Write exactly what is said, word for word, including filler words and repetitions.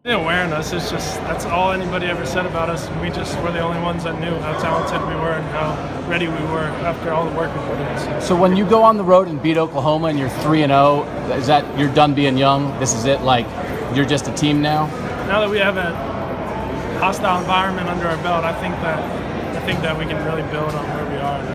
The awareness is just, that's all anybody ever said about us. We just were the only ones that knew how talented we were and how ready we were after all the work we put in. So, so when you go on the road and beat Oklahoma and you're three and oh, is that you're done being young? This is it? Like, you're just a team now? Now that we have a hostile environment under our belt, I think that I think that we can really build on where we are.